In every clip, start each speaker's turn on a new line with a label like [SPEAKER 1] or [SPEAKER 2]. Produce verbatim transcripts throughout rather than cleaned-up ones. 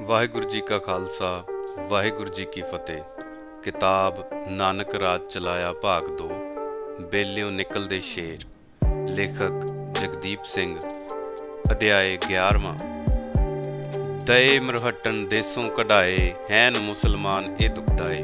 [SPEAKER 1] वाहिगुरू जी का खालसा वाहिगुरू जी की फतेह। किताब नानक राज चलाया भाग दो बेलियों निकलदे शेर। लेखक जगदीप सिंह। अध्याय ग्यारहवां। दए मरहटन देसों कढ़ाए हैन मुसलमान ए दुखदाए।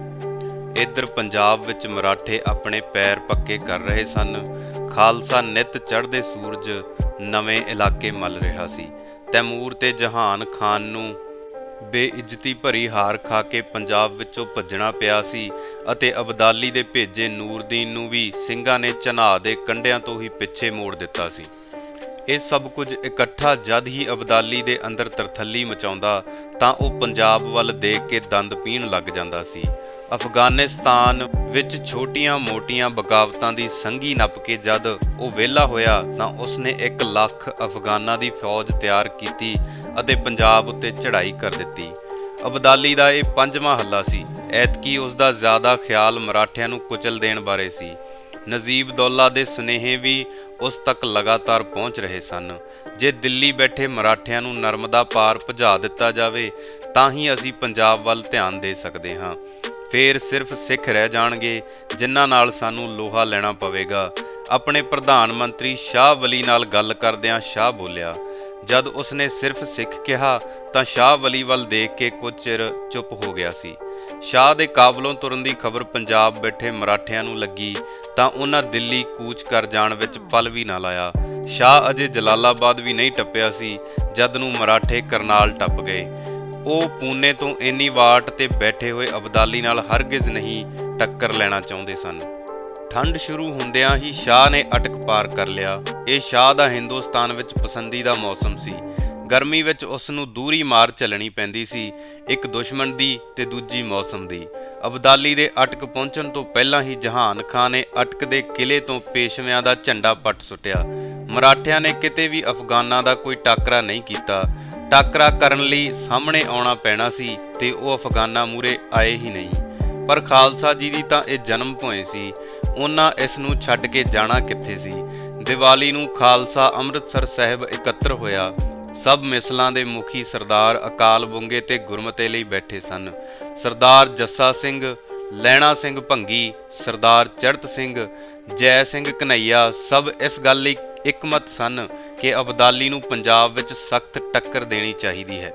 [SPEAKER 1] इधर पंजाब विच मराठे अपने पैर पक्के कर रहे सन। खालसा नित चढ़दे सूरज नवें इलाके मल रहा सी। तैमूर ते जहान खान नूं बेइज्जती भरी हार खा के पंजाब विचों भज्जणा पिया सी अते अबदाली दे भेजे नूरदीन नूं भी ਸਿੰਘਾਂ ने चन्हा दे कंढिਆਂ तो ही पिछे मोड़ दिता सी। ਇਹ सब कुछ इकट्ठा जद ही अबदाली दे अंदर तरथली मचाउंदा तां ਉਹ पंजाब वल देख के दंद पीण लग जांदा सी। अफगानिस्तान विच छोटियां मोटियां बगावतां दी संघी नप के जद ਉਹ ਵਿਹਲਾ ਹੋਇਆ ਤਾਂ ਉਸਨੇ एक ਲੱਖ अफगानां दी फौज तैयार कीती ਅਤੇ पंजाब उत्ते चढ़ाई कर दित्ती। अबदाली दा ਇਹ पंजवां हल्ला सी। ਐਤਕੀ ਉਸ ਦਾ ਜ਼ਿਆਦਾ ਖਿਆਲ ਮਰਾਠਿਆਂ ਨੂੰ ਕੁਚਲ ਦੇਣ ਬਾਰੇ ਸੀ। नजीब दौला दे सुनेहे भी उस तक लगातार पहुँच रहे सन। जे दिल्ली बैठे मराठियां नूं नर्मदा पार भजा दिता जावे तां ही असीं पंजाब वल ध्यान दे सकदे हां। फिर सिर्फ सिख रह जाणगे जिन्हां नाल सानूं लोहा लैणा पवेगा। अपने प्रधान मंत्री शाह वली नाल गल करदिआं शाह बोलिया। जद उसने सिर्फ सिख कहा तां शाह वली वल देख के कुछ चिर चुप हो गया सी। शाह दे काबलों तुरन दी खबर पंजाब बैठे मराठियां नूं लगी तां उन्हां दिल्ली कूच कर जाण विच पल भी ना लाया। शाह अजे जलालाबाद भी नहीं टप्पिया सी जद नूं मराठे करनाल टप गए। ਉਹ पूने तो इन्नी वाट ते बैठे हुए अबदाली नाल हरगिज़ नहीं टक्कर लेना चाहुंदे सन। ठंड शुरू हुंदियां ही शाह ने अटक पार कर लिया। ਇਹ शाह ਦਾ हिंदुस्तान विच पसंदीदा मौसम सी। गर्मी विच उस नूं दूरी मार झलनी पैंदी सी, एक दुश्मन दी ते दूजी मौसम दी। अबदाली दे अटक पहुंचण तो पहलां ही जहान खान ने अटक दे किले तो पेशविਆਂ ਦਾ ਝੰਡਾ पट सुटिया। मराठिਆਂ ने किते भी अफगानां दा कोई टाकरा नहीं कीता। टाकरा करन लई सामने आउणा पैना सी ते ਉਹ अफगानां मूरे आए ही नहीं। पर खालसा जी दी तां ਇਹ जन्म भोए सी। ਉਹਨਾਂ ਇਸ ਨੂੰ ਛੱਡ ਕੇ ਜਾਣਾ ਕਿੱਥੇ ਸੀ। ਦੀਵਾਲੀ ਨੂੰ ਖਾਲਸਾ ਅੰਮ੍ਰਿਤਸਰ ਸਾਹਿਬ ਇਕੱਤਰ ਹੋਇਆ। सब मिसलों के मुखी सरदार अकाल बुंगे ते गुरमते लिए बैठे सन। सरदार जस्सा सिंह, लैणा सिंह भंगी, सरदार चढ़त सिंह, जय सिंह कन्हैया सब इस गल लई एकमत सन कि अबदाली नूं पंजाब विच सख्त टक्कर देनी चाहिदी है।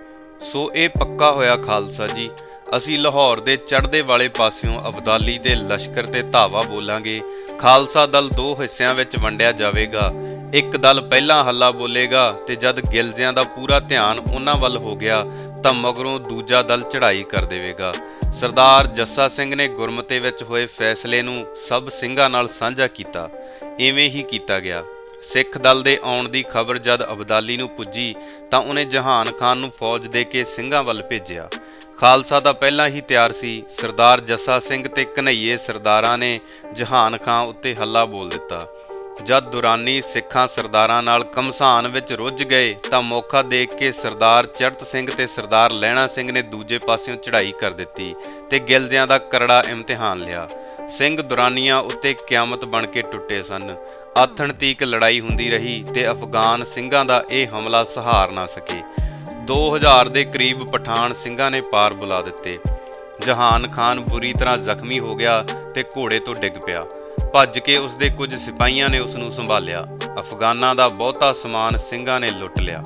[SPEAKER 1] सो ये पक्का होया खालसा जी, असी लाहौर दे चढ़दे वाले पासियों अबदाली दे लश्कर ते धावा बोलांगे। खालसा दल दो हिस्सिਆਂ विच वंडिया जावेगा। एक दल पहला हल्ला बोलेगा ते जद गिलजियां दा पूरा ध्यान उन्हां वल हो गया तां मगरों दूजा दल चढ़ाई कर देवेगा। सरदार जस्सा सिंह ने गुरमते विच होए फैसले नूं सब ਸਿੰਘਾਂ नाल सांझा कीता। इवें ही कीता गया। सिख दल दे आउण दी खबर जद अबदाली नूं पुज्जी तां उहने जहान खान नूं फौज दे के ਸਿੰਘਾਂ वल भेजिया। खालसा दा पहला ही तैयार सी। सरदार जस्सा सिंह ते कन्हैये सरदारां ने जहान खान उत्ते हल्ला बोल दिता। जद दुरानी सिखां सरदारां नाल कमसान विच रुझ गए तां मौका देख के सरदार चढ़त सिंह ते सरदार लैणा सिंह ने दूजे पासियों चढ़ाई कर दित्ती ते गिलजियां दा करड़ा इम्तिहान लिया। सिंह दुरानियां उत्ते क्यामत बन के टुटे सन। आथण तीक लड़ाई हुंदी रही ते अफगान ਸਿੰਘਾਂ दा ਇਹ हमला सहार ना सके। दो हज़ार दे करीब पठान ਸਿੰਘਾਂ ने पार बुला दिते। जहान खान बुरी तरह जख्मी हो गया ते घोड़े तो डिग पिया। भज के उसके कुछ सिपाहियों ने उसनूं संभालिया। अफगानां दा बहुता समान ਸਿੰਘਾਂ ने लुट लिया।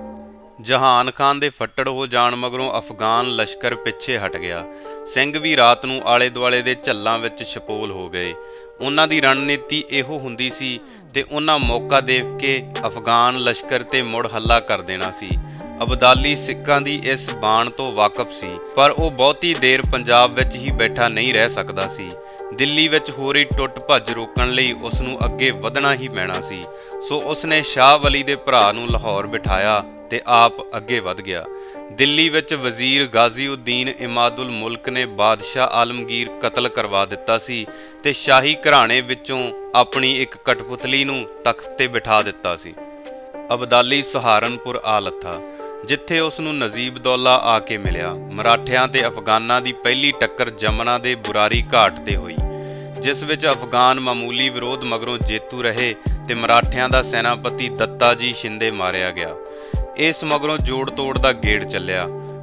[SPEAKER 1] जहान खान दे फट्टड़ हो जाण मगरों अफगान लश्कर पिछे हट गया। ਸਿੰਘ भी रात नूं आले दुआले दे झल्लां विच छपोल हो गए। उन्हां दी रणनीति इहो हुंदी सी ते उन्हां मौका देख के अफगान लश्कर ते मुड़ हल्ला कर देना सी। अबदाली सिखां दी इस बाण तो वाकफ सी पर ਉਹ ਬਹੁਤੀ देर पंजाब विच ही बैठा नहीं रह सकदा सी। दिल्ली विच हो रही टुट भज रोकण लई उस नूं अगे वधना ही पैना सी। सो उसने शाह वली दे भरा नूं लाहौर बिठाया ते आप अगे वध गया। दिल्ली विच वजीर गाजी उद्दीन इमादुल मुल्क ने बादशाह आलमगीर कतल करवा दिता सी ते शाही घराणे विचों अपनी एक कठपुतली नूं तख्त ते बिठा दिता सी। अबदाली सहारनपुर आ लथा जिथे उसनूं नजीब दौला आके मिलिया। मराठियां ते अफगानां दी पहली टक्कर जमुना दे बुरारी घाट ते होई जिस विच अफगान मामूली विरोध मगरों जेतू रहे ते मराठियां दा सैनापति दत्ता जी शिंदे मारिया गया। इस मगरों जोड़ तोड़ दा गेड़ चलिया।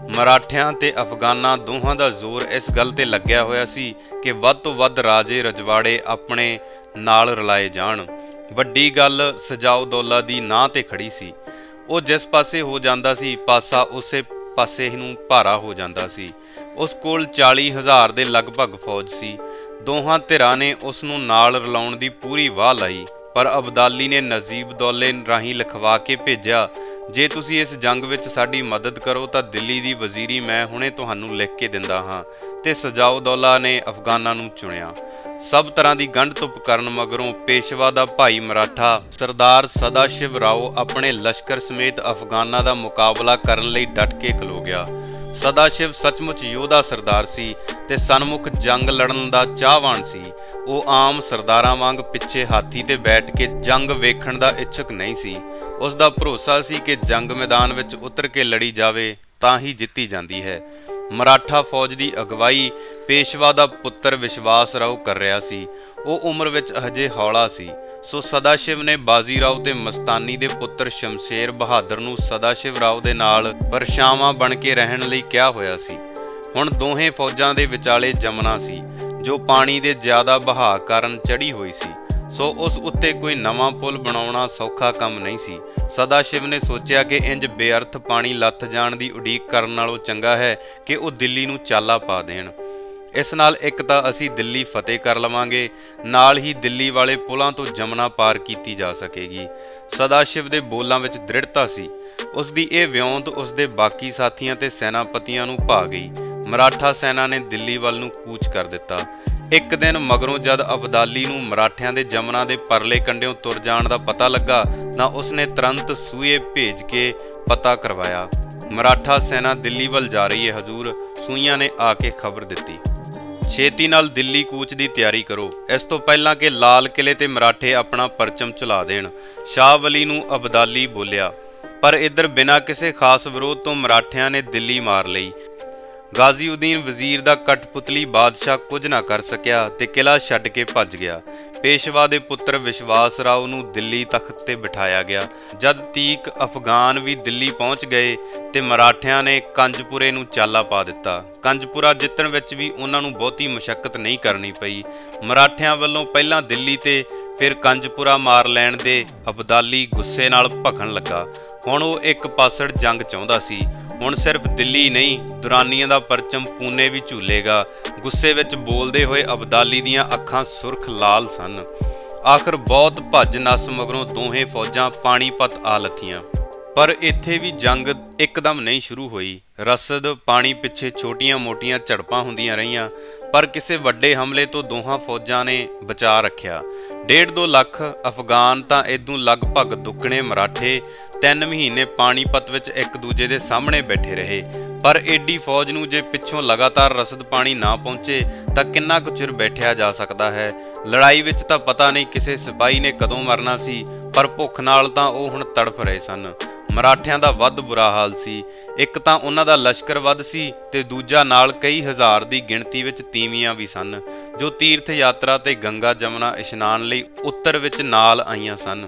[SPEAKER 1] ਮਰਾਠਿਆਂ ਤੇ ਅਫਗਾਨਾਂ ਦੋਹਾਂ ਦਾ ਜ਼ੋਰ ਇਸ ਗੱਲ ਤੇ ਲੱਗਿਆ ਹੋਇਆ ਸੀ ਕਿ ਵੱਧ ਤੋਂ ਵੱਧ ਰਾਜੇ ਰਜਵਾੜੇ ਆਪਣੇ ਨਾਲ ਰਲਾਏ ਜਾਣ। ਵੱਡੀ ਗੱਲ ਸਜਾਉ-ਦੌਲਾ ਦੀ ਨਾਂਹ ਤੇ ਖੜੀ ਸੀ। ਉਹ ਜਿਸ ਪਾਸੇ ਹੋ ਜਾਂਦਾ ਸੀ ਪਾਸਾ ਉਸੇ ਪਾਸੇ ਨੂੰ ਭਾਰਾ ਹੋ ਜਾਂਦਾ ਸੀ। ਉਸ ਕੋਲ ਚਾਲੀ ਹਜ਼ਾਰ ਦੇ ਲਗਭਗ ਫੌਜ ਸੀ। ਦੋਹਾਂ ਧਿਰਾਂ ਨੇ ਉਸ ਨੂੰ ਨਾਲ ਰਲਾਉਣ ਦੀ ਪੂਰੀ ਵਾਹ ਲਾਈ, ਪਰ ਅਬਦਾਲੀ ਨੇ ਨਜੀਬ ਦੌਲੇ ਰਾਹੀਂ ਲਿਖਵਾ ਕੇ ਭੇਜਿਆ, ਜੇ ਤੁਸੀਂ ਇਸ ਜੰਗ ਵਿੱਚ ਸਾਡੀ ਮਦਦ ਕਰੋ ਤਾਂ ਦਿੱਲੀ ਦੀ ਵਜ਼ੀਰੀ ਮੈਂ ਹੁਣੇ ਤੁਹਾਨੂੰ ਲਿਖ ਕੇ ਦਿੰਦਾ ਹਾਂ। ਤੇ ਸਜਾਉ-ਦੌਲਾ ਨੇ ਅਫਗਾਨਾਂ ਨੂੰ ਚੁਣਿਆ। ਸਭ ਤਰ੍ਹਾਂ ਦੀ ਗੰਢ ਧੁੱਪ ਕਰਨ ਮਗਰੋਂ ਪੇਸ਼ਵਾ ਦਾ ਭਾਈ ਮਰਾਠਾ ਸਰਦਾਰ ਸਦਾ ਸ਼ਿਵ ਰਾਓ ਆਪਣੇ ਲਸ਼ਕਰ ਸਮੇਤ ਅਫਗਾਨਾਂ ਦਾ ਮੁਕਾਬਲਾ ਕਰਨ ਲਈ ਡਟ ਕੇ ਖਲੋ ਗਿਆ। ਸਦਾ ਸ਼ਿਵ ਸੱਚਮੁੱਚ ਯੋਧਾ ਸਰਦਾਰ ਸੀ ਤੇ ਸਨਮੁਖ ਜੰਗ ਲੜਨ ਦਾ ਚਾਹਵਾਨ ਸੀ। ਉਹ ਆਮ ਸਰਦਾਰਾਂ ਵਾਂਗ ਪਿੱਛੇ ਹਾਥੀ ਤੇ ਬੈਠ ਕੇ ਜੰਗ ਵੇਖਣ ਦਾ ਇੱਛੁਕ ਨਹੀਂ ਸੀ। ਉਸ ਦਾ ਭਰੋਸਾ ਸੀ ਕਿ ਜੰਗ ਮੈਦਾਨ ਵਿੱਚ ਉਤਰ ਕੇ ਲੜੀ ਜਾਵੇ ਤਾਂ ਹੀ ਜਿੱਤੀ ਜਾਂਦੀ ਹੈ। ਮਰਾਠਾ ਫੌਜ ਦੀ ਅਗਵਾਈ ਪੇਸ਼ਵਾ ਦਾ ਪੁੱਤਰ ਵਿਸ਼ਵਾਸ ਰਾਓ ਕਰ ਰਿਹਾ ਸੀ। ਉਹ ਉਮਰ ਵਿੱਚ ਹਜੇ ਹੌਲਾ ਸੀ, ਸੋ ਸਦਾ ਸ਼ਿਵ ਨੇ ਬਾਜੀ ਰਾਓ ਤੇ ਮਸਤਾਨੀ ਦੇ ਪੁੱਤਰ ਸ਼ਮਸ਼ੇਰ ਬਹਾਦਰ ਨੂੰ ਸਦਾ ਸ਼ਿਵ ਰਾਓ ਦੇ ਨਾਲ ਪਰਛਾਵਾਂ ਬਣ ਕੇ ਰਹਿਣ ਲਈ ਕਿਹਾ ਹੋਇਆ ਸੀ। ਹੁਣ ਦੋਹੇ ਫੌਜਾਂ ਦੇ ਵਿਚਾਲੇ ਜਮਨਾ ਸੀ, ਜੋ ਪਾਣੀ ਦੇ ਜ਼ਿਆਦਾ ਵਹਾਅ ਕਾਰਨ ਚੜ੍ਹੀ ਹੋਈ ਸੀ, ਸੋ ਉਸ ਉੱਤੇ ਕੋਈ ਨਵਾਂ ਪੁਲ ਬਣਾਉਣਾ ਸੌਖਾ ਕੰਮ ਨਹੀਂ ਸੀ। ਸਦਾ ਸ਼ਿਵ ਨੇ ਸੋਚਿਆ ਕਿ ਇੰਜ ਬੇਅਰਥ ਪਾਣੀ ਲੱਥ ਜਾਣ ਦੀ ਉਡੀਕ ਕਰਨ ਨਾਲੋਂ ਚੰਗਾ ਹੈ ਕਿ ਉਹ ਦਿੱਲੀ ਨੂੰ ਚਾਲਾ ਪਾ ਦੇਣ। ਇਸ ਨਾਲ ਇੱਕ ਤਾਂ ਅਸੀਂ ਦਿੱਲੀ ਫਤਿਹ ਕਰ ਲਵਾਂਗੇ, ਨਾਲ ਹੀ ਦਿੱਲੀ ਵਾਲੇ ਪੁਲਾਂ ਤੋਂ ਜਮਨਾ ਪਾਰ ਕੀਤੀ ਜਾ ਸਕੇਗੀ। ਸਦਾ ਸ਼ਿਵ ਦੇ ਬੋਲਾਂ ਵਿੱਚ ਦ੍ਰਿੜਤਾ ਸੀ। ਉਸ ਦੀ ਇਹ ਵਿਉਂਤ ਉਸ ਦੇ ਬਾਕੀ ਸਾਥੀਆਂ ਤੇ ਸੈਨਾਪਤੀਆਂ ਨੂੰ ਭਾ ਗਈ। ਮਰਾਠਾ ਸੈਨਾ ਨੇ ਦਿੱਲੀ ਵੱਲ ਨੂੰ ਕੂਚ ਕਰ ਦਿੱਤਾ। ਇੱਕ ਦਿਨ ਮਗਰੋਂ ਜਦ ਅਬਦਾਲੀ ਨੂੰ ਮਰਾਠਿਆਂ ਦੇ ਜਮਨਾ ਦੇ ਪਰਲੇ ਕੰਢਿਓਂ ਤੁਰ ਜਾਣ ਦਾ ਪਤਾ ਲੱਗਾ ਤਾਂ ਉਸਨੇ ਤੁਰੰਤ ਸੂਏ ਭੇਜ ਕੇ ਪਤਾ ਕਰਵਾਇਆ, ਮਰਾਠਾ ਸੈਨਾ ਦਿੱਲੀ ਵੱਲ ਜਾ ਰਹੀ ਹੈ ਹਜ਼ੂਰ। ਸੂਈਆਂ ਨੇ ਆ ਕੇ ਖਬਰ ਦਿੱਤੀ, ਛੇਤੀ ਨਾਲ ਦਿੱਲੀ ਕੂਚ ਦੀ ਤਿਆਰੀ ਕਰੋ, ਇਸ ਤੋਂ ਪਹਿਲਾਂ ਕਿ ਲਾਲ ਕਿਲੇ ਤੇ ਮਰਾਠੇ ਆਪਣਾ ਪਰਚਮ ਚਲਾ ਦੇਣ। ਸ਼ਾਹ ਵਲੀ ਨੂੰ ਅਬਦਾਲੀ ਬੋਲਿਆ, ਪਰ ਇੱਧਰ ਬਿਨਾਂ ਕਿਸੇ ਖਾਸ ਵਿਰੋਧ ਤੋਂ ਮਰਾਠਿਆਂ ਨੇ ਦਿੱਲੀ ਮਾਰ ਲਈ। ਗਾਜ਼ੀਉਦੀਨ ਵਜ਼ੀਰ ਦਾ ਕਠਪੁਤਲੀ ਬਾਦਸ਼ਾਹ ਕੁਝ ਨਾ ਕਰ ਸਕਿਆ ਤੇ ਕਿਲਾ ਛੱਡ ਕੇ ਭੱਜ ਗਿਆ। ਪੇਸ਼ਵਾ ਦੇ ਪੁੱਤਰ ਵਿਸ਼ਵਾਸ ਰਾਓ ਨੂੰ ਦਿੱਲੀ ਤਖਤ ਤੇ ਬਿਠਾਇਆ ਗਿਆ। ਜਦ ਤੀਕ ਅਫਗਾਨ ਵੀ ਦਿੱਲੀ ਪਹੁੰਚ ਗਏ ਤੇ ਮਰਾਠਿਆਂ ਨੇ ਕੰਜਪੁਰੇ ਨੂੰ ਚਾਲਾ ਪਾ ਦਿੱਤਾ। ਕੰਜਪੁਰਾ ਜਿੱਤਣ ਵਿੱਚ ਵੀ ਉਹਨਾਂ ਨੂੰ ਬਹੁਤੀ ਮੁਸ਼ੱਕਤ ਨਹੀਂ ਕਰਨੀ ਪਈ। ਮਰਾਠਿਆਂ ਵੱਲੋਂ ਪਹਿਲਾਂ ਦਿੱਲੀ ਤੇ ਫਿਰ ਕੰਜਪੁਰਾ ਮਾਰ ਲੈਣ ਦੇ ਅਬਦਾਲੀ ਗੁੱਸੇ ਨਾਲ ਭਖਣ ਲੱਗਾ। ਹੁਣ ਉਹ ਇੱਕ ਪਾਸੜ ਜੰਗ ਚਾਹੁੰਦਾ ਸੀ। ਹੁਣ ਸਿਰਫ ਦਿੱਲੀ ਨਹੀਂ, ਦੁਰਾਨੀਆਂ ਦਾ ਪਰਚਮ ਪੂਨੇ ਵੀ ਝੂਲੇਗਾ। ਗੁੱਸੇ ਵਿੱਚ ਬੋਲਦੇ ਹੋਏ ਅਬਦਾਲੀ ਦੀਆਂ ਅੱਖਾਂ ਸੁਰਖ ਲਾਲ ਸਨ। ਆਖਰ ਬਹੁਤ ਭੱਜ ਨੱਸ ਮਗਰੋਂ ਦੋਹੇ ਫੌਜਾਂ ਪਾਣੀਪਤ ਆ ਲੱਥੀਆਂ। ਪਰ ਇੱਥੇ ਵੀ ਜੰਗ ਇੱਕਦਮ ਨਹੀਂ ਸ਼ੁਰੂ ਹੋਈ। ਰਸਦ ਪਾਣੀ ਪਿੱਛੇ ਛੋਟੀਆਂ-ਮੋਟੀਆਂ ਝੜਪਾਂ ਹੁੰਦੀਆਂ ਰਹੀਆਂ, ਪਰ ਕਿਸੇ ਵੱਡੇ ਹਮਲੇ ਤੋਂ ਦੋਹਾਂ ਫੌਜਾਂ ਨੇ ਬਚਾ ਰੱਖਿਆ। ਡੇਢ ਦੋ ਲੱਖ ਅਫਗਾਨ ਤਾਂ ਇਦੋਂ ਲਗਭਗ ਦੁੱਗਣੇ ਮਰਾਠੇ ਤਿੰਨ ਮਹੀਨੇ ਪਾਣੀਪਤ ਵਿੱਚ ਇੱਕ ਦੂਜੇ ਦੇ ਸਾਹਮਣੇ ਬੈਠੇ ਰਹੇ। ਪਰ ਏਡੀ ਫੌਜ ਨੂੰ ਜੇ ਪਿੱਛੋਂ ਲਗਾਤਾਰ ਰਸਦ ਪਾਣੀ ਨਾ ਪਹੁੰਚੇ ਤਾਂ ਕਿੰਨਾ ਕੁ ਚਿਰ ਬੈਠਿਆ ਜਾ ਸਕਦਾ ਹੈ। ਲੜਾਈ ਵਿੱਚ ਤਾਂ ਪਤਾ ਨਹੀਂ ਕਿਸੇ ਸਿਪਾਹੀ ਨੇ ਕਦੋਂ ਮਰਨਾ ਸੀ, ਪਰ ਭੁੱਖ ਨਾਲ ਤਾਂ ਉਹ ਹੁਣ ਤੜਫ ਰਹੇ ਸਨ। ਮਰਾਠਿਆਂ ਦਾ ਵੱਧ ਬੁਰਾ ਹਾਲ ਸੀ। ਇੱਕ ਤਾਂ ਉਹਨਾਂ ਦਾ ਲਸ਼ਕਰ ਵੱਧ ਸੀ ਤੇ ਦੂਜਾ ਨਾਲ ਕਈ ਹਜ਼ਾਰ ਦੀ ਗਿਣਤੀ ਵਿੱਚ ਤੀਵੀਆਂ ਵੀ ਸਨ, ਜੋ ਤੀਰਥ ਯਾਤਰਾ ਤੇ ਗੰਗਾ ਜਮਨਾ ਇਸ਼ਨਾਨ ਲਈ ਉੱਤਰ ਵਿੱਚ ਨਾਲ ਆਈਆਂ ਸਨ।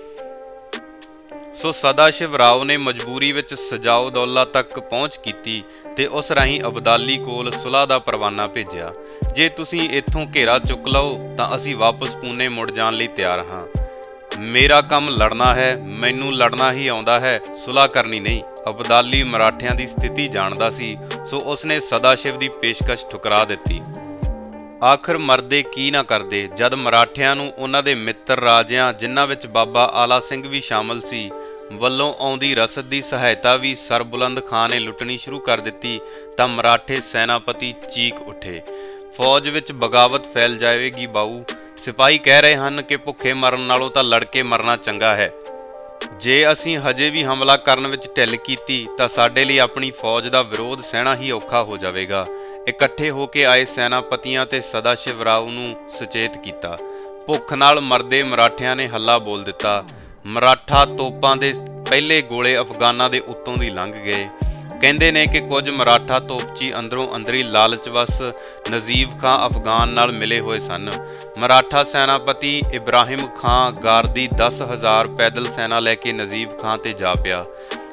[SPEAKER 1] ਸੋ ਸਦਾ ਸ਼ਿਵ ਰਾਓ ਨੇ ਮਜਬੂਰੀ ਵਿੱਚ ਸਜਾਉ ਦੌਲਾ ਤੱਕ ਪਹੁੰਚ ਕੀਤੀ ਤੇ ਉਸ ਰਾਹੀਂ ਅਬਦਾਲੀ ਕੋਲ ਸੁਲ੍ਹਾ ਦਾ ਪਰਵਾਨਾ ਭੇਜਿਆ। ਜੇ ਤੁਸੀਂ ਇੱਥੋਂ ਘੇਰਾ ਚੁੱਕ ਲਓ ਤਾਂ ਅਸੀਂ ਵਾਪਸ ਪੂਨੇ ਮੁੜ ਜਾਣ ਲਈ ਤਿਆਰ ਹਾਂ। ਮੇਰਾ ਕੰਮ ਲੜਨਾ ਹੈ, ਮੈਨੂੰ ਲੜਨਾ ਹੀ ਆਉਂਦਾ ਹੈ, ਸੁਲ੍ਹਾ ਕਰਨੀ ਨਹੀਂ। ਅਬਦਾਲੀ ਮਰਾਠਿਆਂ ਦੀ ਸਥਿਤੀ ਜਾਣਦਾ ਸੀ, ਸੋ ਉਸਨੇ ਸਦਾ ਸ਼ਿਵ ਦੀ ਪੇਸ਼ਕਸ਼ ਠੁਕਰਾ ਦਿੱਤੀ। ਆਖਰ ਮਰਦੇ ਕੀ ਨਾ ਕਰਦੇ ਜਦ ਮਰਾਠਿਆਂ ਨੂੰ ਉਹਨਾਂ ਦੇ ਮਿੱਤਰ ਰਾਜਿਆਂ, ਜਿਨ੍ਹਾਂ ਵਿੱਚ ਬਾਬਾ ਆਲਾ ਸਿੰਘ ਵੀ ਸ਼ਾਮਲ ਸੀ, ਵੱਲੋਂ ਆਉਂਦੀ ਰਸਦ ਦੀ ਸਹਾਇਤਾ ਵੀ ਸਰਬੁਲੰਦ ਖਾਂ ਨੇ ਲੁੱਟਣੀ ਸ਼ੁਰੂ ਕਰ ਦਿੱਤੀ ਤਾਂ ਮਰਾਠੇ ਸੈਨਾਪਤੀ ਚੀਕ ਉੱਠੇ, ਫੌਜ ਵਿੱਚ ਬਗਾਵਤ ਫੈਲ ਜਾਵੇਗੀ ਬਾਊ। ਸਿਪਾਹੀ ਕਹਿ ਰਹੇ ਹਨ ਕਿ ਭੁੱਖੇ ਮਰਨ ਨਾਲੋਂ ਤਾਂ ਲੜ ਕੇ ਮਰਨਾ ਚੰਗਾ ਹੈ। ਜੇ ਅਸੀਂ ਹਜੇ ਵੀ ਹਮਲਾ ਕਰਨ ਵਿੱਚ ਢਿੱਲ ਕੀਤੀ ਤਾਂ ਸਾਡੇ ਲਈ ਆਪਣੀ ਫੌਜ ਦਾ ਵਿਰੋਧ ਸਹਿਣਾ ਹੀ ਔਖਾ ਹੋ ਜਾਵੇਗਾ। ਇਕੱਠੇ ਹੋ ਕੇ ਆਏ ਸੈਨਾਪਤੀਆਂ ਤੇ ਸਦਾ ਸ਼ਿਵ ਰਾਓ ਨੂੰ ਸੁਚੇਤ ਕੀਤਾ। ਭੁੱਖ ਨਾਲ ਮਰਦੇ ਮਰਾਠਿਆਂ ਨੇ ਹੱਲਾ ਬੋਲ ਦਿੱਤਾ। ਮਰਾਠਾ ਤੋਪਾਂ ਦੇ ਪਹਿਲੇ ਗੋਲੇ ਅਫਗਾਨਾਂ ਦੇ ਉੱਤੋਂ ਦੀ ਲੰਘ ਗਏ। ਕਹਿੰਦੇ ਨੇ ਕਿ ਕੁਝ ਮਰਾਠਾ ਤੋਪਚੀ ਅੰਦਰੋਂ ਅੰਦਰੀ ਲਾਲਚ ਵਸ ਨਜੀਬ ਖਾਂ ਅਫਗਾਨ ਨਾਲ ਮਿਲੇ ਹੋਏ ਸਨ। ਮਰਾਠਾ ਸੈਨਾਪਤੀ ਇਬਰਾਹਿਮ ਖਾਂ ਗਾਰਦੀ ਦਸ ਹਜ਼ਾਰ ਪੈਦਲ ਸੈਨਾ ਲੈ ਕੇ ਨਜੀਬ ਖਾਂ ਤੇ ਜਾ ਪਿਆ।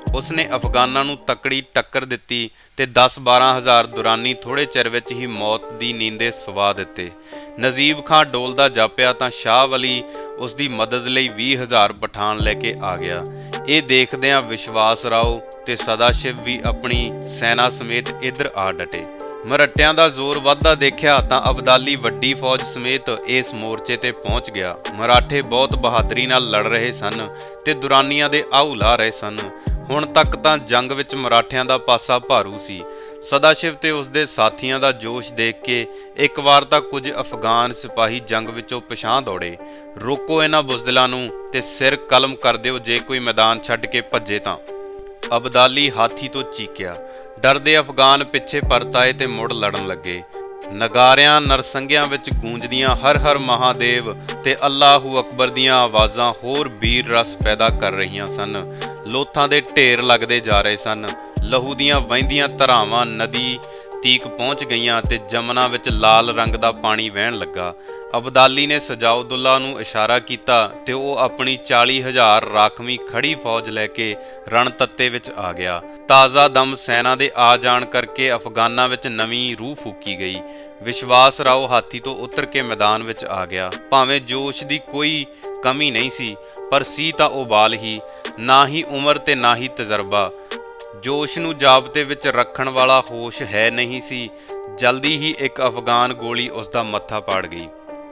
[SPEAKER 1] उसने अफगानां नूं तकड़ी टक्कर दित्ती ते दस बारह हज़ार दुरानी थोड़े चिर विच ही मौत दी नींदे सुवा दित्ते। नजीब खां डोलदा जापिया तां शाह वली उसदी मदद लई बीह हज़ार पठान लैके आ गया। ये देखदियां विश्वास राव ते सदाशिव भी अपनी सैना समेत इधर आ डटे। मरट्टियां दा जोर वधदा देखिया तां अबदाली वड्डी फौज समेत इस मोर्चे ते पहुंच गया। मराठे बहुत बहादरी नाल लड़ रहे सन ते दुरानियां दे आऊ ला रहे सन। हुण तक तां जंग विच मराठियां दा पासा भारू सी। सदाशिव ते उसदे साथियां दा जोश देख के एक वार तां कुछ अफगान सिपाही जंग विचों पिछां दौड़े। रोको इन्हां बुज़दिलां नूं ते सिर कलम कर दिओ जे कोई मैदान छड्ड के भज्जे तां। अबदाली हाथी तो चीकिया। डरदे अफगान पिछे परत आए ते मुड़ लड़न लगे। नगारियां नरसंगियां विच गूंजदियां हर हर महादेव ते अल्लाहू अकबर दियां आवाज़ां होर वीर रस पैदा कर रहीआं सन। लोथां दे ढेर लगदे जा रहे सन। लहू दियां वहिंदियां धरावां नदी तीक पहुंच गईयां ते जमुना विच लाल रंग दा पानी वहण लगा। अबदाली ने सजाउद्दौला नूं इशारा किया ते वो अपनी चाली हज़ार राखवी खड़ी फौज लैके रणतत्ते विच आ गया। ताज़ा दम सैना दे आ जाण करके अफगानां विच नवीं रूह फूकी गई। विश्वास राव हाथी तो उतर के मैदान विच आ गया। भावें जोश दी कोई कमी नहीं सी पर सी तां उबाल ही, ना ही उम्र ते ना ही तजर्बा। जोश नूं जाबते विच रखण वाला होश है नहीं सी। जल्दी ही एक अफगान गोली उसदा मत्था पाड़ गई।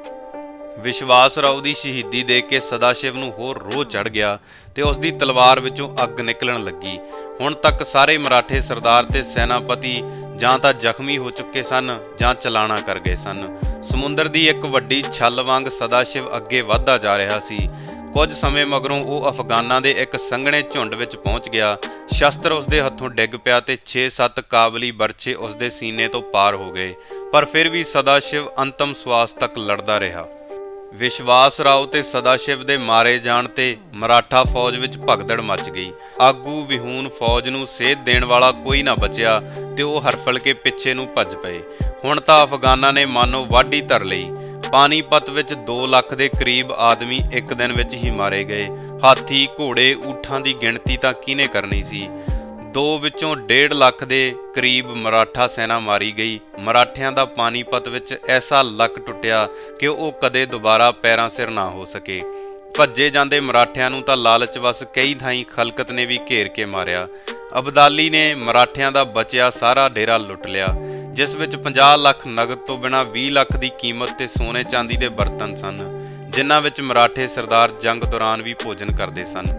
[SPEAKER 1] विश्वास राव दी शहीदी देख के सदाशिव नूं होर रोह चढ़ गया ते उसदी तलवार विचों अग निकलण लगी। हुण तक सारे मराठे सरदार ते सैनापति जां तां जख्मी हो चुके सन जां चलाणा कर गए सन। समुंदर दी एक वड्डी छल वांग सदाशिव अगे वधदा जा रहा सी। कुछ समय मगरों वो अफगानां दे एक संघणे झुंड विच पहुंच गया। शस्त्र उसदे हत्थों डिग पिया ते छे सत्त काबली बरछे उसदे सीने तो पार हो गए, पर फिर भी सदाशिव अंतम श्वास तक लड़दा रहा। विश्वास राव ते सदाशिव दे मारे जाण ते मराठा फौज विच भगदड़ मच गई। आगू विहून फौज नूं सेध देण वाला कोई ना बचिया ते वो हरफल के पिछे नूं भज पए। हुण तां अफगानां ने मानो वाढी धर लई। पानीपत विच दो लख दे करीब आदमी एक दिन विच ही मारे गए। हाथी घोड़े ऊठां दी गिणती तां किहने करनी सी। दो विचों डेढ़ लख दे करीब मराठा सेना मारी गई। मराठियां दा पानीपत विच ऐसा लक टुटिया कि वो कदे दोबारा पैरां सिर ना हो सके। भज्जे जांदे मराठियां नूं तां लालच वस कई थाईं खलकत ने भी घेर के मारिया। अबदाली ने मराठियां दा बचिया सारा डेरा लुट लिया, जिस विच पचास लख नगद तो बिना बीस लख की कीमत ते सोने चांदी दे बर्तन सन, जिन्हां विच मराठे सरदार जंग दौरान भी भोजन करते सन।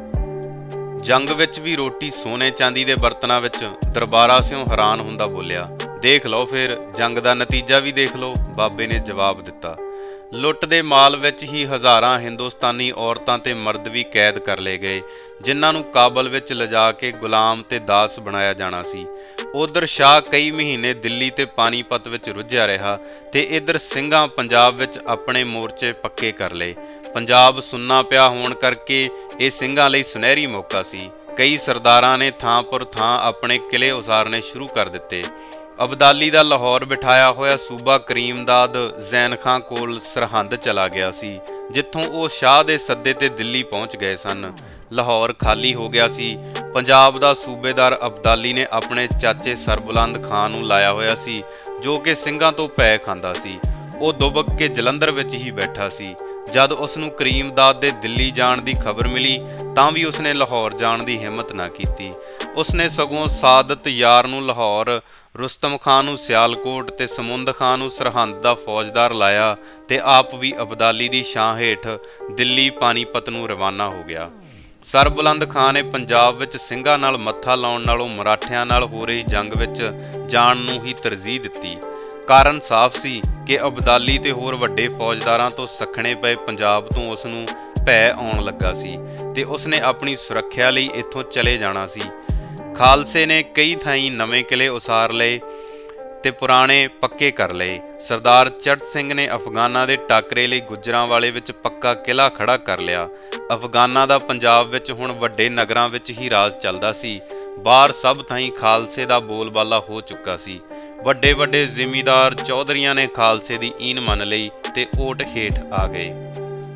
[SPEAKER 1] जंग विच भी रोटी सोने चांदी दे बर्तनां विच दरबारा सिंह हैरान हुंदा बोलिया, देख लो फिर जंग दा नतीजा भी देख लो। बाबे ने जवाब दिता। लुट दे माल विच ही हज़ारां हिंदुस्तानी औरतां ते मर्द भी कैद कर ले गए, जिन्हां नूं काबल विच लिजा के गुलाम ते दास बनाया जाना सी। उधर शाह कई महीने दिल्ली ते पानीपत विच रुझिया रहा ते इधर ਸਿੰਘਾਂ पंजाब विच अपने मोर्चे पक्के कर लए। पंजाब सुन्ना पिया होण करके ਇਹ ਸਿੰਘਾਂ ਲਈ सुनहरी मौका सी। कई सरदारां ने थां पर थां अपने किले उसारने शुरू कर दिते। अबदाली दा लाहौर बिठाया होया सूबा करीमदाद ਜ਼ੈਨ ਖਾਂ कोल सरहंद चला गया सी, जिथों वो शाह दे सद्दे ते दिल्ली पहुंच गए सन। लाहौर खाली हो गया सी। पंजाब दा सूबेदार अबदाली ने अपने चाचे सरबुलंद खां नूं लाया होया सी, जो कि ਸਿੰਘਾਂ तो पै खांदा सी। वो दुबक के जलंधर विच ही बैठा सी। जद उसनूं करीमदाद दे दिल्ली जाण दी खबर मिली तां भी उसने लाहौर जाण दी हिम्मत ना कीती। उसने सगों सादत यार नूं लाहौर, रुस्तम खां नूं सियालकोट ते समुंद खां नूं सरहंद दा फौजदार लाया ते आप भी अबदाली दी छां हेठ दिल्ली पानीपत नूं रवाना हो गया। सरबुलंद खां ने पंजाब विच ਸਿੰਘਾਂ नाल मत्था लाउण नालों मराठिਆਂ नाल हो रही जंग विच जाण नूं ही तरजीह दित्ती। कारण साफ सी कि अबदाली ते होर वड्डे फौजदारां तो सखणे पए पंजाब तो उसनूं भै आउण लगा सी ते उसने अपनी सुरੱਖਿਆ लई इत्थों चले जाना सी। खालसे ने कई थाईं नवें किले उसार लए ते पुराने पक्के कर लए। सरदार चढ़ सिंह ने अफगानां दे टाकरे लई गुजरां वाले विच पक्का किला खड़ा कर लिया। अफगानां दा पंजाब विच हुण वड्डे नगरां विच ही राज चलदा सी। बाहर सब थाईं खालसे दा बोलबाला हो चुका सी। ਵੱਡੇ ਵੱਡੇ ਜ਼ਿਮੀਦਾਰ ਚੌਧਰੀਆਂ ਨੇ ਖਾਲਸੇ ਦੀ ਈਨ ਮੰਨ ਲਈ ਤੇ ਓਟ ਹੇਠ ਆ ਗਏ।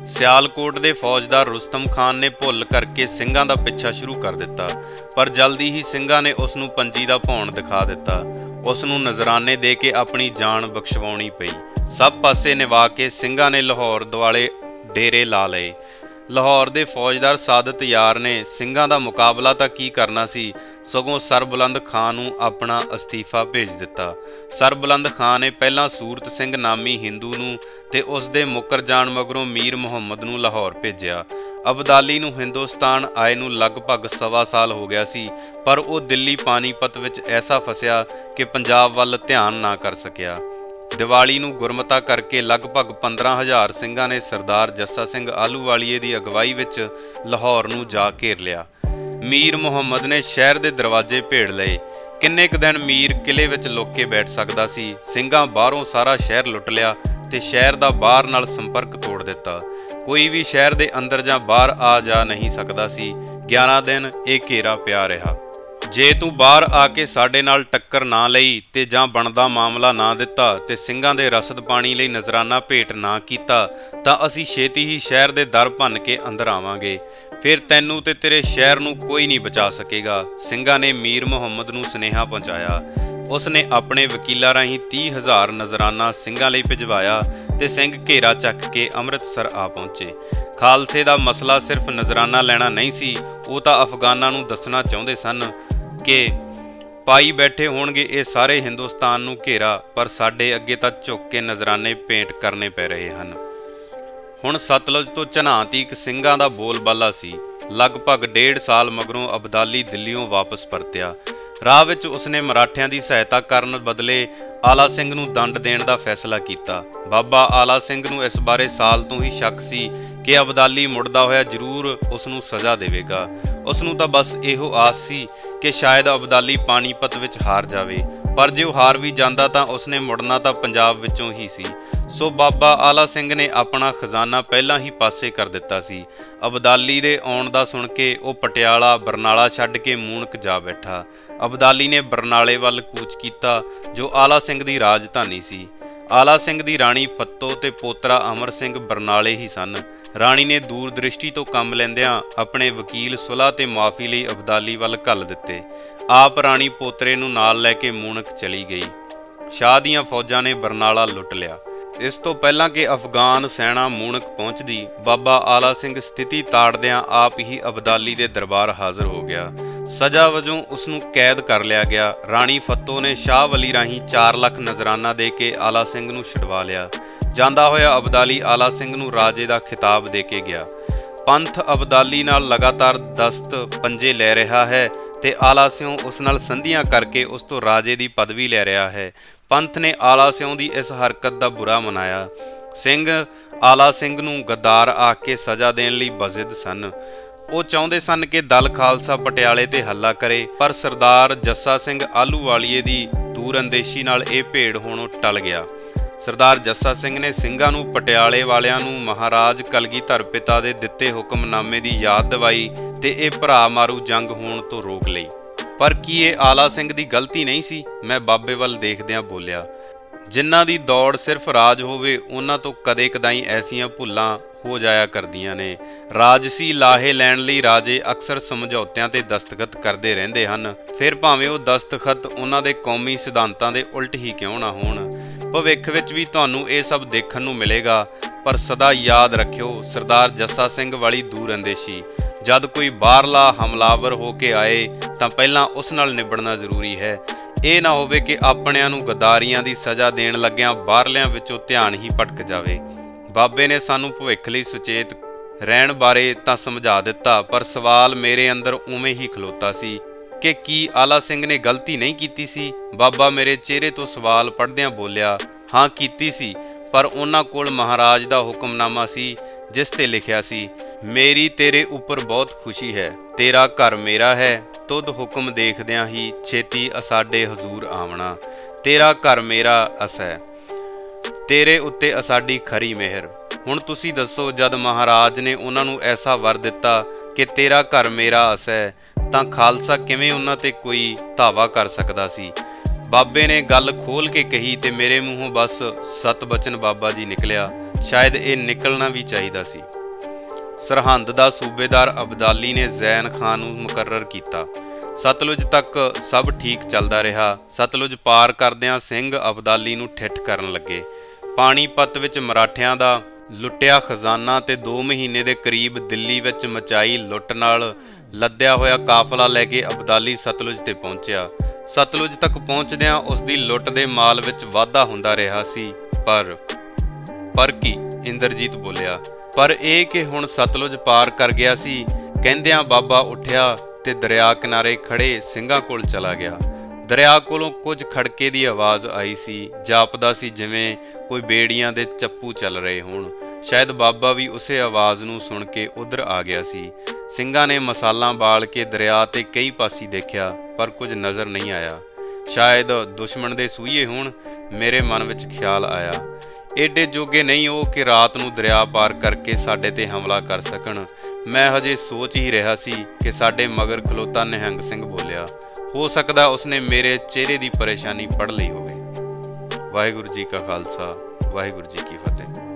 [SPEAKER 1] ਸਿਆਲਕੋਟ ਦੇ ਫੌਜਦਾਰ ਰੁਸਤਮ ਖਾਨ ਨੇ ਭੁੱਲ ਕਰਕੇ ਸਿੰਘਾਂ ਦਾ ਪਿੱਛਾ ਸ਼ੁਰੂ ਕਰ ਦਿੱਤਾ, ਪਰ ਜਲਦੀ ਹੀ ਸਿੰਘਾਂ ਨੇ ਉਸ ਨੂੰ ਪੰਜੀ ਦਾ ਭੌਣ ਦਿਖਾ ਦਿੱਤਾ। ਉਸ ਨੂੰ ਨਜ਼ਰਾਨੇ ਦੇ ਕੇ ਆਪਣੀ ਜਾਨ ਬਖਸ਼ਵਾਉਣੀ ਪਈ। ਸਭ ਪਾਸੇ ਨਿਵਾ ਕੇ ਸਿੰਘਾਂ ਨੇ ਲਾਹੌਰ ਦੁਆਲੇ ਡੇਰੇ ਲਾ ਲਏ। ਲਾਹੌਰ ਦੇ ਫੌਜਦਾਰ ਸਾਦਤ ਯਾਰ ਨੇ ਸਿੰਘਾਂ ਦਾ ਮੁਕਾਬਲਾ ਤਾਂ ਕੀ ਕਰਨਾ ਸੀ, ਸਗੋਂ ਸਰਬੁਲੰਦ ਖਾਨ ਨੂੰ ਆਪਣਾ ਅਸਤੀਫਾ ਭੇਜ ਦਿੱਤਾ। ਸਰਬੁਲੰਦ ਖਾਨ ਨੇ ਪਹਿਲਾਂ ਸੂਰਤ ਸਿੰਘ ਨਾਮੀ ਹਿੰਦੂ ਨੂੰ ਤੇ ਉਸ ਦੇ ਮੁੱਕਰ ਜਾਣ ਮਗਰੋਂ ਮੀਰ ਮੁਹੰਮਦ ਨੂੰ ਲਾਹੌਰ ਭੇਜਿਆ। ਅਬਦਾਲੀ ਨੂੰ ਹਿੰਦੁਸਤਾਨ ਆਏ ਨੂੰ ਲਗਭਗ ਸਵਾ ਸਾਲ ਹੋ ਗਿਆ ਸੀ, ਪਰ ਉਹ ਦਿੱਲੀ ਪਾਣੀਪਤ ਵਿੱਚ ਐਸਾ ਫਸਿਆ ਕਿ ਪੰਜਾਬ ਵੱਲ ਧਿਆਨ ਨਾ ਕਰ ਸਕਿਆ। ਦੀਵਾਲੀ ਨੂੰ ਗੁਰਮਤਾ ਕਰਕੇ ਲਗਭਗ ਪੰਦਰਾਂ ਹਜ਼ਾਰ ਸਿੰਘਾਂ ਨੇ ਸਰਦਾਰ ਜੱਸਾ ਸਿੰਘ ਆਹਲੂਵਾਲੀਏ ਦੀ ਅਗਵਾਈ ਵਿੱਚ ਲਾਹੌਰ ਨੂੰ ਜਾ ਘੇਰ ਲਿਆ। ਮੀਰ ਮੁਹੰਮਦ ਨੇ ਸ਼ਹਿਰ ਦੇ ਦਰਵਾਜ਼ੇ ਭੇੜ ਲਏ। ਕਿੰਨੇ ਕੁ ਦਿਨ ਮੀਰ ਕਿਲੇ ਵਿੱਚ ਲੁੱਕ ਕੇ ਬੈਠ ਸਕਦਾ ਸੀ। ਸਿੰਘਾਂ ਬਾਹਰੋਂ ਸਾਰਾ ਸ਼ਹਿਰ ਲੁੱਟ ਲਿਆ ਤੇ ਸ਼ਹਿਰ ਦਾ ਬਾਹਰ ਨਾਲ ਸੰਪਰਕ ਤੋੜ ਦਿੱਤਾ। ਕੋਈ ਵੀ ਸ਼ਹਿਰ ਦੇ ਅੰਦਰ ਜਾਂ ਬਾਹਰ ਆ ਜਾ ਨਹੀਂ ਸਕਦਾ ਸੀ। ਗਿਆਰਾਂ ਦਿਨ ਇਹ ਘੇਰਾ ਪਿਆ ਰਿਹਾ। ਜੇ ਤੂੰ ਬਾਹਰ ਆ ਕੇ ਸਾਡੇ ਨਾਲ ਟੱਕਰ ਨਾ ਲਈ ਤੇ ਜਾਂ ਬਣਦਾ ਮਾਮਲਾ ਨਾ ਦਿੱਤਾ ਤੇ ਸਿੰਘਾਂ ਦੇ ਰਸਦ ਪਾਣੀ ਲਈ ਨਜ਼ਰਾਨਾ ਭੇਟ ਨਾ ਕੀਤਾ ਤਾਂ ਅਸੀਂ ਛੇਤੀ ਹੀ ਸ਼ਹਿਰ ਦੇ ਦਰ ਭੰਨ ਕੇ ਅੰਦਰ ਆਵਾਂਗੇ। ਫਿਰ ਤੈਨੂੰ ਤੇ ਤੇਰੇ ਸ਼ਹਿਰ ਨੂੰ ਕੋਈ ਨਹੀਂ ਬਚਾ ਸਕੇਗਾ। ਸਿੰਘਾਂ ਨੇ ਮੀਰ ਮੁਹੰਮਦ ਨੂੰ ਸੁਨੇਹਾ ਪਹੁੰਚਾਇਆ। ਉਸ ਨੇ ਆਪਣੇ ਵਕੀਲਾਂ ਰਾਹੀਂ ਤੀਹ ਹਜ਼ਾਰ ਨਜ਼ਰਾਨਾ ਸਿੰਘਾਂ ਲਈ ਭਿਜਵਾਇਆ ਤੇ ਸਿੰਘ ਘੇਰਾ ਚੱਕ ਕੇ ਅੰਮ੍ਰਿਤਸਰ ਆ ਪਹੁੰਚੇ। ਖਾਲਸੇ ਦਾ ਮਸਲਾ ਸਿਰਫ ਨਜ਼ਰਾਨਾ ਲੈਣਾ ਨਹੀਂ ਸੀ, ਉਹ ਤਾਂ ਅਫਗਾਨਾਂ ਨੂੰ ਦੱਸਣਾ ਚਾਹੁੰਦੇ ਸਨ ਕਿ ਪਾਈ ਬੈਠੇ ਹੋਣਗੇ ਇਹ ਸਾਰੇ ਹਿੰਦੁਸਤਾਨ ਨੂੰ ਘੇਰਾ, ਪਰ ਸਾਡੇ ਅੱਗੇ ਤਾਂ ਝੁੱਕ ਕੇ ਨਜ਼ਰਾਨੇ ਭੇਂਟ ਕਰਨੇ ਪੈ ਰਹੇ ਹਨ। ਹੁਣ ਸਤਲੁਜ ਤੋਂ ਝਨਾਹ ਤੀਕ ਸਿੰਘਾਂ ਦਾ ਬੋਲਬਾਲਾ ਸੀ। ਲਗਭਗ ਡੇਢ ਸਾਲ ਮਗਰੋਂ ਅਬਦਾਲੀ ਦਿੱਲੀੋਂ ਵਾਪਸ ਪਰਤਿਆ। ਰਾਹ ਵਿੱਚ ਉਸਨੇ ਮਰਾਠਿਆਂ ਦੀ ਸਹਾਇਤਾ ਕਰਨ ਬਦਲੇ ਆਲਾ ਸਿੰਘ ਨੂੰ ਦੰਡ ਦੇਣ ਦਾ ਫੈਸਲਾ ਕੀਤਾ। ਬਾਬਾ ਆਲਾ ਸਿੰਘ ਨੂੰ ਇਸ ਬਾਰੇ ਸਾਲ ਤੋਂ ਹੀ ਸ਼ੱਕ ਸੀ ਕਿ ਅਬਦਾਲੀ ਮੁੜਦਾ ਹੋਇਆ ਜ਼ਰੂਰ ਉਸ ਨੂੰ ਸਜ਼ਾ ਦੇਵੇਗਾ। ਉਸ ਨੂੰ ਤਾਂ ਬਸ ਇਹੋ ਆਸ ਸੀ ਕਿ ਸ਼ਾਇਦ ਅਬਦਾਲੀ ਪਾਣੀਪਤ ਵਿੱਚ ਹਾਰ ਜਾਵੇ, ਪਰ ਜੇ ਉਹ ਹਾਰ ਵੀ ਜਾਂਦਾ ਤਾਂ ਉਸਨੇ ਮੁੜਨਾ ਤਾਂ ਪੰਜਾਬ ਵਿੱਚੋਂ ਹੀ ਸੀ। ਸੋ ਬਾਬਾ ਆਲਾ ਸਿੰਘ ਨੇ ਆਪਣਾ ਖਜ਼ਾਨਾ ਪਹਿਲਾਂ ਹੀ ਪਾਸੇ ਕਰ ਦਿੱਤਾ ਸੀ। ਅਬਦਾਲੀ ਦੇ ਆਉਣ ਦਾ ਸੁਣ ਕੇ ਉਹ ਪਟਿਆਲਾ ਬਰਨਾਲਾ ਛੱਡ ਕੇ ਮੂਣਕ ਜਾ ਬੈਠਾ। ਅਬਦਾਲੀ ਨੇ ਬਰਨਾਲੇ ਵੱਲ ਕੂਚ ਕੀਤਾ ਜੋ ਆਲਾ ਸਿੰਘ ਦੀ ਰਾਜਧਾਨੀ ਸੀ। ਆਲਾ ਸਿੰਘ ਦੀ ਰਾਣੀ ਫੱਤੋ ਤੇ ਪੋਤਰਾ ਅਮਰ ਸਿੰਘ ਬਰਨਾਲੇ ਹੀ ਸਨ। ਰਾਣੀ ਨੇ ਦੂਰ ਦ੍ਰਿਸ਼ਟੀ ਤੋਂ ਕੰਮ ਲੈਂਦਿਆਂ ਆਪਣੇ ਵਕੀਲ ਸੁਲ੍ਹਾ ਤੇ ਮੁਆਫੀ ਲਈ ਅਬਦਾਲੀ ਵੱਲ ਘੱਲ ਦਿੱਤੇ। ਆਪ ਰਾਣੀ ਪੋਤਰੇ ਨੂੰ ਨਾਲ ਲੈ ਕੇ ਮੂਣਕ ਚਲੀ ਗਈ। ਸ਼ਾਹ ਦੀਆਂ ਫੌਜਾਂ ਨੇ ਬਰਨਾਲਾ ਲੁੱਟ ਲਿਆ। ਇਸ ਤੋਂ ਪਹਿਲਾਂ ਕਿ ਅਫਗਾਨ ਸੈਨਾ ਮੂਣਕ ਪਹੁੰਚਦੀ, ਬਾਬਾ ਆਲਾ ਸਿੰਘ ਸਥਿਤੀ ਤਾੜਦਿਆਂ ਆਪ ਹੀ ਅਬਦਾਲੀ ਦੇ ਦਰਬਾਰ ਹਾਜ਼ਰ ਹੋ ਗਿਆ। ਸਜ਼ਾ ਵਜੋਂ ਉਸ ਨੂੰ ਕੈਦ ਕਰ ਲਿਆ ਗਿਆ। ਰਾਣੀ ਫੱਤੋ ਨੇ ਸ਼ਾਹ ਵਲੀ ਰਾਹੀਂ ਚਾਰ ਲੱਖ ਨਜ਼ਰਾਨਾ ਦੇ ਕੇ ਆਲਾ ਸਿੰਘ ਨੂੰ ਛੁਡਵਾ ਲਿਆ। ਜਾਂਦਾ ਹੋਇਆ ਅਬਦਾਲੀ ਆਲਾ ਸਿੰਘ ਨੂੰ ਰਾਜੇ ਦਾ ਖਿਤਾਬ ਦੇ ਕੇ ਗਿਆ। ਪੰਥ ਅਬਦਾਲੀ ਨਾਲ ਲਗਾਤਾਰ ਦਸਤ ਪੰਜੇ ਲੈ ਰਿਹਾ ਹੈ ਤੇ ਆਲਾ ਸਿਉਂ ਉਸ ਨਾਲ ਸੰਧੀਆਂ ਕਰਕੇ ਉਸ ਤੋਂ ਰਾਜੇ ਦੀ ਪਦਵੀ ਲੈ ਰਿਹਾ ਹੈ। ਪੰਥ ਨੇ ਆਲਾ ਸਿਉਂ ਦੀ ਇਸ ਹਰਕਤ ਦਾ ਬੁਰਾ ਮਨਾਇਆ। ਸਿੰਘ ਆਲਾ ਸਿੰਘ ਨੂੰ ਗੱਦਾਰ ਆਖ ਕੇ ਸਜ਼ਾ ਦੇਣ ਲਈ ਬਜ਼ਿਦ ਸਨ। ਉਹ ਚਾਹੁੰਦੇ ਸਨ ਕਿ ਦਲ ਖਾਲਸਾ ਪਟਿਆਲੇ ਤੇ ਹੱਲਾ ਕਰੇ, ਪਰ ਸਰਦਾਰ ਜੱਸਾ ਸਿੰਘ ਆਹਲੂਵਾਲੀਏ ਦੀ ਦੂਰਅੰਦੇਸ਼ੀ ਨਾਲ ਇਹ ਭੇੜ ਹੋਣੋਂ ਟਲ ਗਿਆ। ਸਰਦਾਰ ਜੱਸਾ ਸਿੰਘ ਨੇ ਸਿੰਘਾਂ ਨੂੰ ਪਟਿਆਲੇ ਵਾਲਿਆਂ ਨੂੰ ਮਹਾਰਾਜ ਕਲਗੀਧਰ ਪਿਤਾ ਦੇ ਦਿੱਤੇ ਹੁਕਮਨਾਮੇ ਦੀ ਯਾਦ ਦਿਵਾਈ ਤੇ ਇਹ ਭਰਾ ਮਾਰੂ ਜੰਗ ਹੋਣ ਤੋਂ ਰੋਕ ਲਈ। ਪਰ ਕੀ ਇਹ ਆਲਾ ਸਿੰਘ ਦੀ ਗਲਤੀ ਨਹੀਂ ਸੀ? ਮੈਂ ਬਾਬੇ ਵੱਲ ਦੇਖਦਿਆਂ ਬੋਲਿਆ, ਜਿਨ੍ਹਾਂ ਦੀ ਦੌੜ ਸਿਰਫ ਰਾਜ ਹੋਵੇ ਉਹਨਾਂ ਤੋਂ ਕਦੇ ਕਦਾਈ ਐਸੀਆਂ ਭੁੱਲਾਂ ਹੋ ਜਾਇਆ ਕਰਦੀਆਂ ਨੇ। ਰਾਜਸੀ ਲਾਹੇ ਲੈਣ ਲਈ ਰਾਜੇ ਅਕਸਰ ਸਮਝੌਤਿਆਂ ਤੇ ਦਸਤਖਤ ਕਰਦੇ ਰਹਿੰਦੇ ਹਨ, ਫਿਰ ਭਾਵੇਂ ਉਹ ਦਸਤਖਤ ਉਹਨਾਂ ਦੇ ਕੌਮੀ ਸਿਧਾਂਤਾਂ ਦੇ ਉਲਟ ਹੀ ਕਿਉਂ ਨਾ ਹੋਣ। ਭਵਿੱਖ ਵਿੱਚ ਵੀ ਤੁਹਾਨੂੰ ਇਹ ਸਭ ਦੇਖਣ ਨੂੰ ਮਿਲੇਗਾ, ਪਰ ਸਦਾ ਯਾਦ ਰੱਖਿਓ ਸਰਦਾਰ ਜੱਸਾ ਸਿੰਘ ਵਾਲੀ ਦੂਰਅੰਦੇਸ਼ੀ। ਜਦ ਕੋਈ ਬਾਹਰਲਾ ਹਮਲਾਵਰ ਹੋ ਕੇ ਆਏ ਤਾਂ ਪਹਿਲਾਂ ਉਸ ਨਾਲ ਨਿਬੜਨਾ ਜ਼ਰੂਰੀ ਹੈ। ਇਹ ਨਾ ਹੋਵੇ ਕਿ ਆਪਣਿਆਂ ਨੂੰ ਗਦਾਰੀਆਂ ਦੀ ਸਜ਼ਾ ਦੇਣ ਲੱਗਿਆਂ ਬਾਹਰਲਿਆਂ ਵਿੱਚੋਂ ਧਿਆਨ ਹੀ ਭਟਕ ਜਾਵੇ। ਬਾਬੇ ਨੇ ਸਾਨੂੰ ਭਵਿੱਖ ਲਈ ਸੁਚੇਤ ਰਹਿਣ ਬਾਰੇ ਤਾਂ ਸਮਝਾ ਦਿੱਤਾ, ਪਰ ਸਵਾਲ ਮੇਰੇ ਅੰਦਰ ਉਵੇਂ ਹੀ ਖਲੋਤਾ ਸੀ ਕਿ ਕੀ ਆਲਾ ਸਿੰਘ ਨੇ ਗਲਤੀ ਨਹੀਂ ਕੀਤੀ ਸੀ? ਬਾਬਾ ਮੇਰੇ ਚਿਹਰੇ ਤੋਂ ਸਵਾਲ ਪੜ੍ਹਦਿਆਂ ਬੋਲਿਆ, ਹਾਂ ਕੀਤੀ ਸੀ, ਪਰ ਉਹਨਾਂ ਕੋਲ ਮਹਾਰਾਜ ਦਾ ਹੁਕਮਨਾਮਾ ਸੀ ਜਿਸ ਤੇ ਲਿਖਿਆ ਸੀ, ਮੇਰੀ ਤੇਰੇ ਉੱਪਰ ਬਹੁਤ ਖੁਸ਼ੀ ਹੈ, ਤੇਰਾ ਘਰ ਮੇਰਾ ਹੈ, ਤੁਧ ਹੁਕਮ ਦੇਖਦਿਆਂ ਹੀ ਛੇਤੀ ਅਸਾਡੇ ਹਜ਼ੂਰ ਆਵਣਾ। ਤੇਰਾ ਘਰ ਮੇਰਾ ਅਸੈ, ਤੇਰੇ ਉੱਤੇ ਅਸਾਡੀ ਖਰੀ ਮਿਹਰ। ਹੁਣ ਤੁਸੀਂ ਦੱਸੋ, ਜਦ ਮਹਾਰਾਜ ਨੇ ਉਹਨਾਂ ਨੂੰ ਐਸਾ ਵਰ ਦਿੱਤਾ ਕਿ ਤੇਰਾ ਘਰ ਮੇਰਾ ਅਸੈ, ਤਾਂ ਖਾਲਸਾ ਕਿਵੇਂ ਉਹਨਾਂ ਤੇ ਕੋਈ ਧਾਵਾ ਕਰ ਸਕਦਾ ਸੀ? ਬਾਬੇ ਨੇ ਗੱਲ ਖੋਲ ਕੇ ਕਹੀ ਤੇ ਮੇਰੇ ਮੂੰਹੋਂ ਬਸ ਸਤ ਬਚਨ ਬਾਬਾ ਜੀ ਨਿਕਲਿਆ। ਸ਼ਾਇਦ ਇਹ ਨਿਕਲਣਾ ਵੀ ਚਾਹੀਦਾ ਸੀ। ਸਰਹੰਦ ਦਾ ਸੂਬੇਦਾਰ ਅਬਦਾਲੀ ਨੇ ਜ਼ੈਨ ਖਾਨ ਨੂੰ ਮੁਕਰਰ ਕੀਤਾ। ਸਤਲੁਜ ਤੱਕ ਸਭ ਠੀਕ ਚੱਲਦਾ ਰਿਹਾ। ਸਤਲੁਜ ਪਾਰ ਕਰਦਿਆਂ ਸਿੰਘ ਅਬਦਾਲੀ ਨੂੰ ਠਿੱਠ ਕਰਨ ਲੱਗੇ। ਪਾਣੀਪਤ ਵਿੱਚ ਮਰਾਠਿਆਂ ਦਾ ਲੁੱਟਿਆ ਖਜ਼ਾਨਾ ਤੇ ਦੋ ਮਹੀਨੇ ਦੇ ਕਰੀਬ ਦਿੱਲੀ ਵਿੱਚ ਮਚਾਈ ਲੁੱਟ ਨਾਲ ਲੱਦਿਆ ਹੋਇਆ ਕਾਫਲਾ ਲੈ ਕੇ ਅਬਦਾਲੀ ਸਤਲੁਜ ਤੇ ਪਹੁੰਚਿਆ। ਸਤਲੁਜ ਤੱਕ ਪਹੁੰਚਦਿਆਂ ਉਸ ਦੀ ਲੁੱਟ ਦੇ ਮਾਲ ਵਿੱਚ ਵਾਧਾ ਹੁੰਦਾ ਰਿਹਾ ਸੀ। ਪਰ ਪਰ ਕੀ? ਇੰਦਰਜੀਤ ਬੋਲਿਆ। ਪਰ ਇਹ ਕਿ ਹੁਣ ਸਤਲੁਜ ਪਾਰ ਕਰ ਗਿਆ ਸੀ। ਕਹਿੰਦਿਆਂ ਬਾਬਾ ਉੱਠਿਆ ਤੇ ਦਰਿਆ ਕਿਨਾਰੇ ਖੜੇ ਸਿੰਘਾਂ ਕੋਲ ਚਲਾ ਗਿਆ। ਦਰਿਆ ਕੋਲੋਂ ਕੁਝ ਖੜਕੇ ਦੀ ਆਵਾਜ਼ ਆਈ ਸੀ। ਜਾਪਦਾ ਸੀ ਜਿਵੇਂ ਕੋਈ ਬੇੜੀਆਂ ਦੇ ਚੱਪੂ ਚੱਲ ਰਹੇ ਹੋਣ। ਸ਼ਾਇਦ ਬਾਬਾ ਵੀ ਉਸੇ ਆਵਾਜ਼ ਨੂੰ ਸੁਣ ਕੇ ਉਧਰ ਆ ਗਿਆ ਸੀ। ਸਿੰਘਾਂ ਨੇ ਮਸਾਲਾਂ ਬਾਲ ਕੇ ਦਰਿਆ ਤੇ ਕਈ ਪਾਸੀ ਦੇਖਿਆ, ਪਰ ਕੁਝ ਨਜ਼ਰ ਨਹੀਂ ਆਇਆ। ਸ਼ਾਇਦ ਦੁਸ਼ਮਣ ਦੇ ਸੂਈਏ ਹੋਣ। ਮੇਰੇ ਮਨ ਵਿੱਚ ਖਿਆਲ ਆਇਆ, ਏਡੇ ਜੋਗੇ ਨਹੀਂ ਉਹ ਕਿ ਰਾਤ ਨੂੰ ਦਰਿਆ ਪਾਰ ਕਰਕੇ ਸਾਡੇ ਤੇ ਹਮਲਾ ਕਰ ਸਕਣ। ਮੈਂ ਹਜੇ ਸੋਚ ਹੀ ਰਿਹਾ ਸੀ ਕਿ ਸਾਡੇ ਮਗਰ ਖਲੋਤਾ ਨਿਹੰਗ ਸਿੰਘ ਬੋਲਿਆ। ਹੋ ਸਕਦਾ ਉਸਨੇ ਮੇਰੇ ਚਿਹਰੇ ਦੀ ਪਰੇਸ਼ਾਨੀ ਪੜ੍ਹ ਲਈ ਹੋਵੇ। ਵਾਹਿਗੁਰੂ ਜੀ ਕਾ ਖਾਲਸਾ, ਵਾਹਿਗੁਰੂ ਜੀ ਕੀ ਫਤਿਹ।